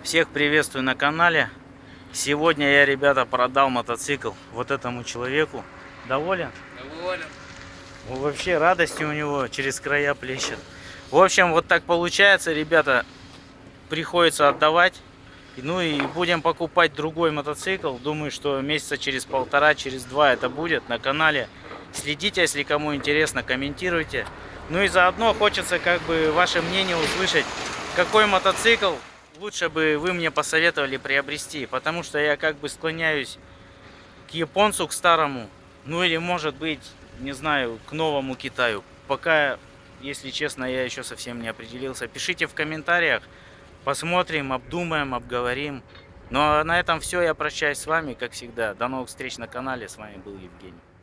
Всех приветствую на канале. Сегодня я, ребята, продал мотоцикл вот этому человеку. Доволен? Доволен. Вообще радости у него через края плещет. В общем, вот так получается, ребята. Приходится отдавать. Ну и будем покупать другой мотоцикл. Думаю, что месяца через полтора, через два это будет на канале. Следите, если кому интересно, комментируйте. Ну и заодно хочется как бы ваше мнение услышать, какой мотоцикл лучше бы вы мне посоветовали приобрести. Потому что я как бы склоняюсь к японцу, к старому. Ну или может быть, не знаю, к новому Китаю. Пока, если честно, я еще совсем не определился. Пишите в комментариях. Посмотрим, обдумаем, обговорим. Ну а на этом все. Я прощаюсь с вами, как всегда. До новых встреч на канале. С вами был Евгений.